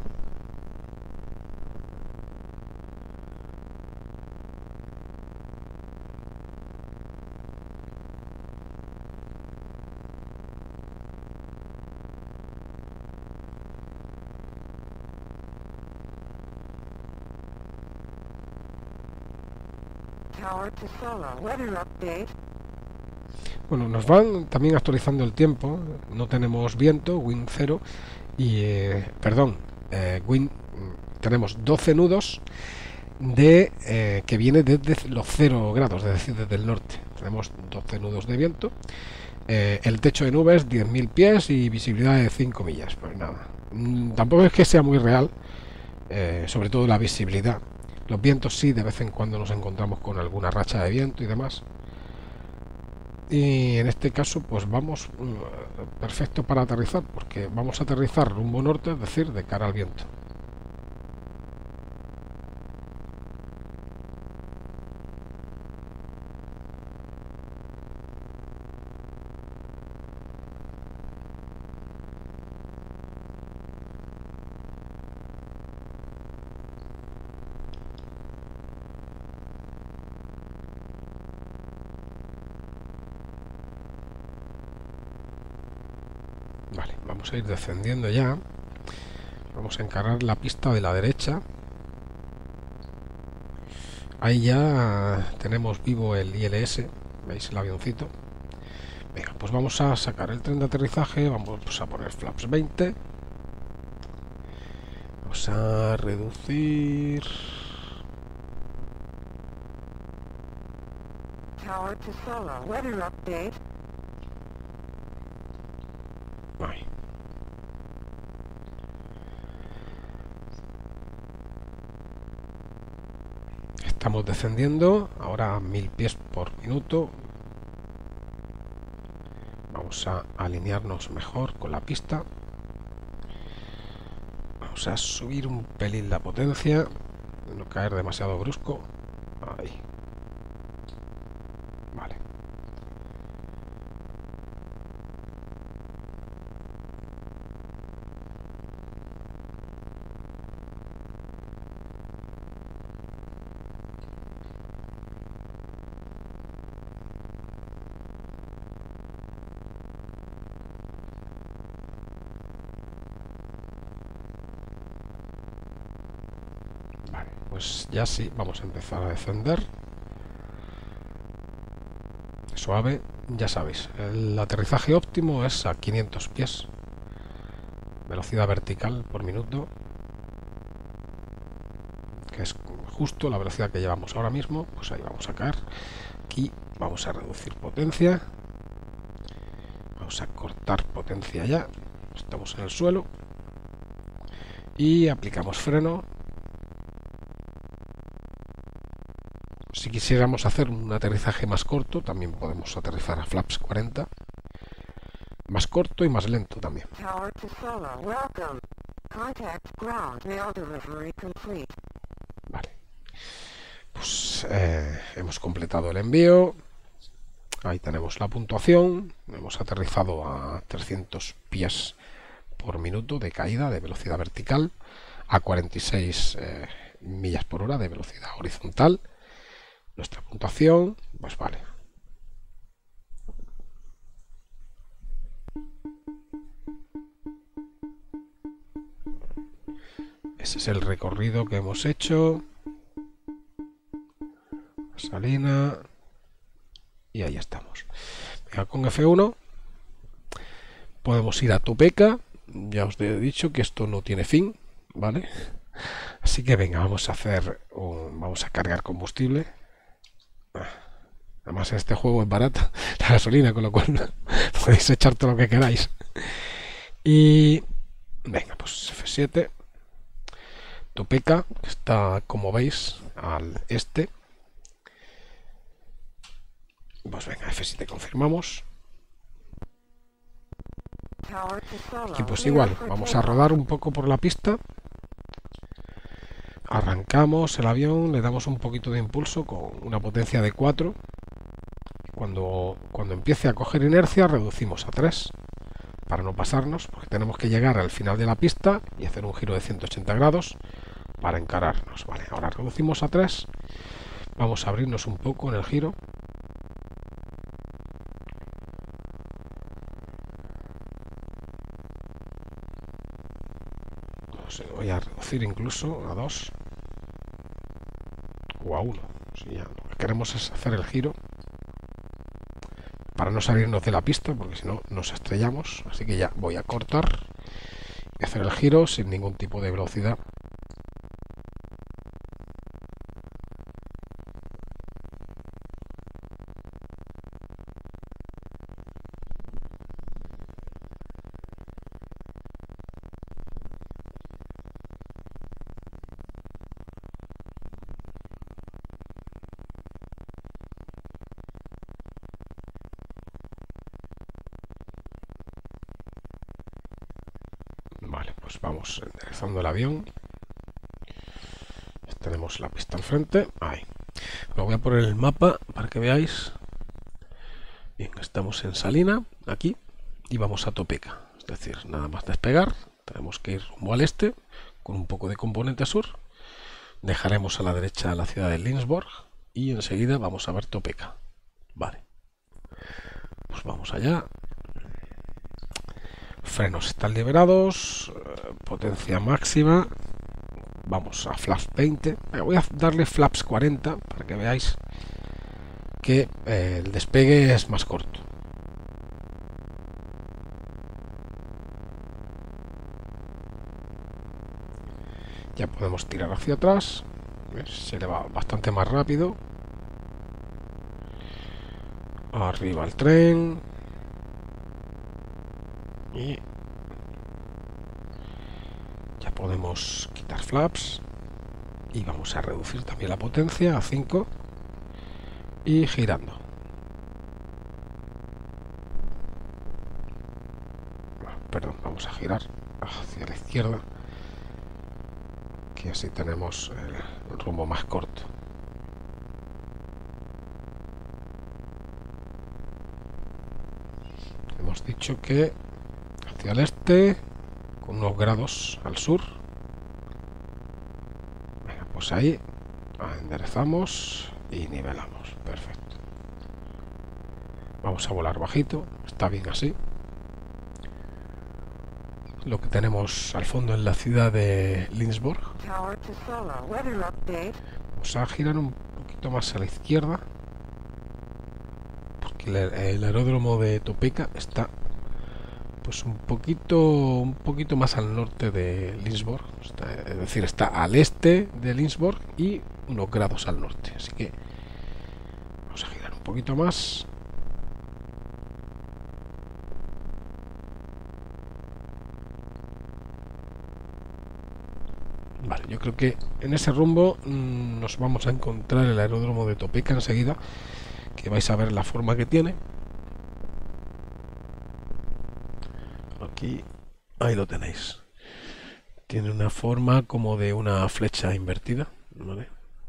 Tower to Solo. Weather update. Bueno, nos van también actualizando el tiempo. No tenemos viento, wind cero y eh, perdón, eh, wind tenemos doce nudos de eh, que viene desde los cero grados, es decir, desde el norte. Tenemos doce nudos de viento. Eh, el techo de nubes diez mil pies y visibilidad de cinco millas. Pues nada, mm, tampoco es que sea muy real, eh, sobre todo la visibilidad. Los vientos sí, de vez en cuando nos encontramos con alguna racha de viento y demás. Y en este caso pues vamos uh, perfecto para aterrizar, porque vamos a aterrizar rumbo norte, es decir, de cara al viento. Vale, vamos a ir descendiendo ya. Vamos a encarar la pista de la derecha. Ahí ya tenemos vivo el I L S. ¿Veis el avioncito? Venga, pues vamos a sacar el tren de aterrizaje. Vamos pues, a poner flaps veinte. Vamos a reducir. Tower to Solo. Weather update. Ahí. Estamos descendiendo ahora a mil pies por minuto. Vamos a alinearnos mejor con la pista. Vamos a subir un pelín la potencia, no caer demasiado brusco. Ahí. Vale. Pues ya sí, vamos a empezar a descender. Suave, ya sabéis, el aterrizaje óptimo es a quinientos pies. Velocidad vertical por minuto, que es justo la velocidad que llevamos ahora mismo. Pues ahí vamos a caer. Aquí vamos a reducir potencia. Vamos a cortar potencia ya. Estamos en el suelo. Y aplicamos freno. Si quisiéramos hacer un aterrizaje más corto, también podemos aterrizar a flaps cuarenta. Más corto y más lento también. Tower to Solo. Welcome. Contact ground. Mail delivery complete. Vale. Pues eh, hemos completado el envío. Ahí tenemos la puntuación. Hemos aterrizado a trescientos pies por minuto de caída de velocidad vertical, a cuarenta y seis eh, millas por hora de velocidad horizontal. Nuestra puntuación, pues vale. Ese es el recorrido que hemos hecho. Salina. Y ahí estamos. Venga, con F uno podemos ir a Topeka. Ya os he dicho que esto no tiene fin, ¿vale? Así que venga, vamos a hacer un, vamos a cargar combustible. Además en este juego es barata la gasolina, con lo cual podéis echar todo lo que queráis. Y venga, pues F siete. Topeka, que está, como veis, al este. Pues venga, F siete confirmamos. Aquí pues igual, vamos a rodar un poco por la pista. Arrancamos el avión, le damos un poquito de impulso con una potencia de cuatro. Cuando, cuando empiece a coger inercia, reducimos a tres para no pasarnos, porque tenemos que llegar al final de la pista y hacer un giro de ciento ochenta grados para encararnos. Vale, ahora reducimos a tres. Vamos a abrirnos un poco en el giro. Voy a reducir incluso a dos o a uno. Si ya lo que queremos es hacer el giro para no salirnos de la pista, porque si no nos estrellamos. Así que ya voy a cortar y hacer el giro sin ningún tipo de velocidad. Vale, pues vamos enderezando el avión. Tenemos la pista al frente. Ahí. Lo voy a poner el mapa para que veáis. Bien, estamos en Salina, aquí, y vamos a Topeka. Es decir, nada más despegar, tenemos que ir rumbo al este, con un poco de componente sur. Dejaremos a la derecha la ciudad de Lynchburg y enseguida vamos a ver Topeka. Vale. Pues vamos allá. Frenos están liberados, potencia máxima. Vamos a flaps veinte. Voy a darle flaps cuarenta para que veáis que eh, el despegue es más corto. Ya podemos tirar hacia atrás. Se le va bastante más rápido. Arriba el tren. Y ya podemos quitar flaps y vamos a reducir también la potencia a cinco y girando. Perdón, vamos a girar hacia la izquierda, que así tenemos el rumbo más corto. Hemos dicho que hacia el este, con unos grados al sur. Venga, pues ahí enderezamos y nivelamos. Perfecto. Vamos a volar bajito, está bien así. Lo que tenemos al fondo en la ciudad de Lynchburg. Vamos a girar un poquito más a la izquierda, porque el, el aeródromo de Topeka está pues un poquito un poquito más al norte de Lynchburg, está, es decir, está al este de Lynchburg y unos grados al norte, así que vamos a girar un poquito más. Vale, yo creo que en ese rumbo mmm, nos vamos a encontrar el aeródromo de Topeka enseguida, que vais a ver la forma que tiene. Aquí, ahí lo tenéis. Tiene una forma como de una flecha invertida, ¿vale?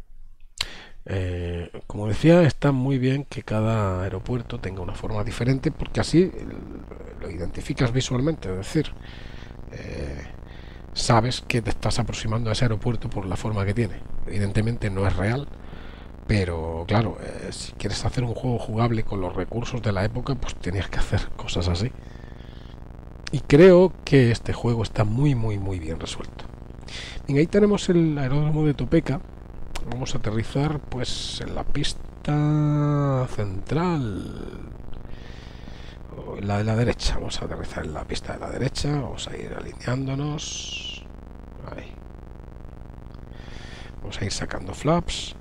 Eh, como decía, está muy bien que cada aeropuerto tenga una forma diferente, porque así lo identificas visualmente, es decir, eh, sabes que te estás aproximando a ese aeropuerto por la forma que tiene. Evidentemente no es real, pero claro, eh, si quieres hacer un juego jugable con los recursos de la época, pues tenías que hacer cosas así. Y creo que este juego está muy muy muy bien resuelto. Bien, ahí tenemos el aeródromo de Topeka. Vamos a aterrizar pues en la pista central, en la de la derecha. Vamos a aterrizar en la pista de la derecha. Vamos a ir alineándonos. Ahí. Vamos a ir sacando flaps.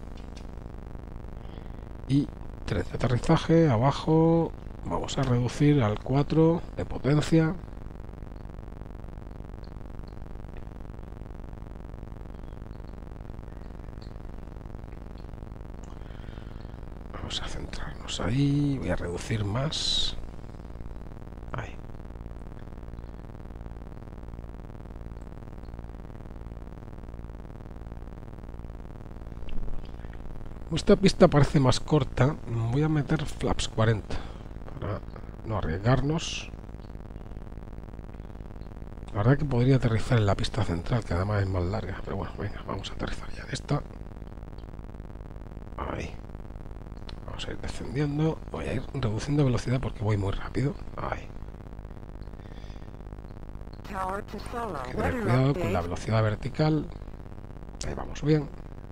Y tren de aterrizaje abajo. Vamos a reducir al cuatro de potencia. Vamos a centrarnos ahí. Voy a reducir más. Ahí. Esta pista parece más corta. Voy a meter flaps cuarenta para no arriesgarnos. La verdad que podría aterrizar en la pista central, que además es más larga. Pero bueno, venga, vamos a aterrizar ya en esta. Ahí. Vamos a ir descendiendo. Voy a ir reduciendo velocidad porque voy muy rápido. Ahí. Tower to Solo. Hay que tener Weather cuidado con update. la velocidad vertical. Ahí vamos bien.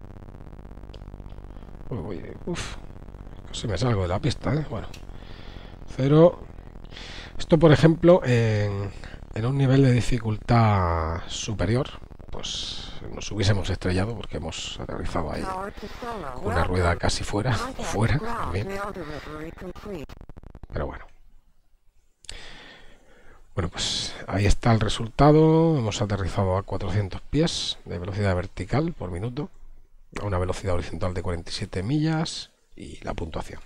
Uy, uy, uf. Casi me salgo de la pista, ¿eh? Bueno. Cero. Esto, por ejemplo, en, en un nivel de dificultad superior, pues nos hubiésemos estrellado porque hemos aterrizado ahí Tower to Solo. con una rueda Welcome. casi fuera, o Contact fuera, ground. bien. Mail delivery complete. Pero bueno. Bueno, pues ahí está el resultado. Hemos aterrizado a cuatrocientos pies de velocidad vertical por minuto, a una velocidad horizontal de cuarenta y siete millas y la puntuación.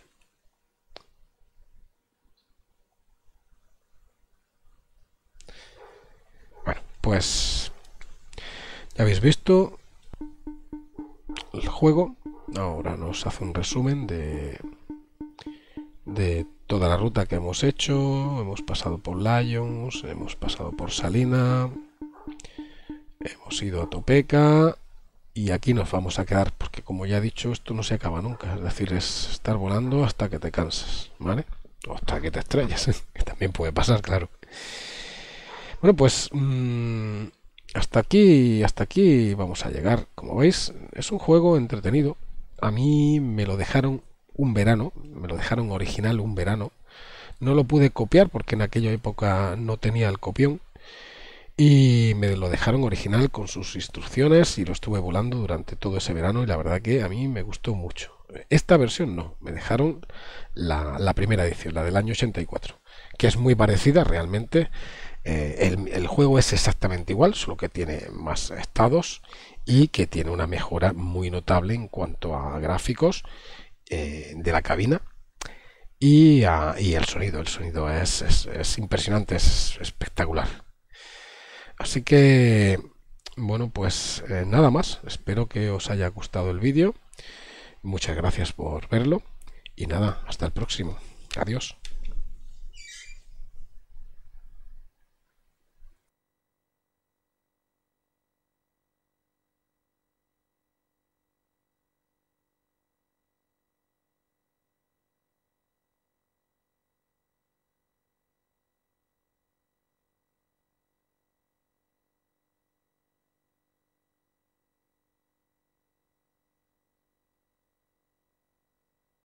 Bueno, pues ya habéis visto el juego. Ahora nos hace un resumen de, de toda la ruta que hemos hecho. Hemos pasado por Lions, hemos pasado por Salina, hemos ido a Topeka y aquí nos vamos a quedar porque, como ya he dicho, esto no se acaba nunca. Es decir, es estar volando hasta que te cansas, ¿vale? O hasta que te estrellas, que también puede pasar, claro. Bueno, pues mmm, hasta aquí, hasta aquí vamos a llegar. Como veis, es un juego entretenido. A mí me lo dejaron un verano, me lo dejaron original un verano. No lo pude copiar porque en aquella época no tenía el copión. Y me lo dejaron original con sus instrucciones y lo estuve volando durante todo ese verano y la verdad que a mí me gustó mucho. Esta versión no, me dejaron la, la primera edición, la del año ochenta y cuatro, que es muy parecida realmente. Eh, el, el juego es exactamente igual, solo que tiene más estados y que tiene una mejora muy notable en cuanto a gráficos eh, de la cabina y, a, y el sonido. El sonido es, es, es impresionante, es espectacular. Así que, bueno, pues eh, nada más. Espero que os haya gustado el vídeo. Muchas gracias por verlo. Y nada, hasta el próximo. Adiós.